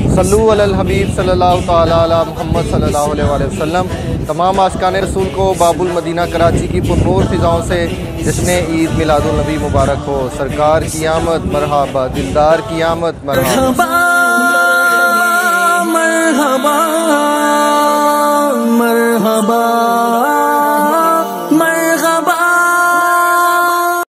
सल्लु अलल हबीब सल्लल्लाहु ताला अला मुहम्मद सल्लल्लाहु अलैहि वसल्लम। तमाम आशिकान रसूल को बाबुल मदीना कराची की पुरनूर फिजाओं से जश्न ईद मिलादुलनबी मुबारक हो। सरकार की आमद मरहबा, दिलदार की आमद मरहबा।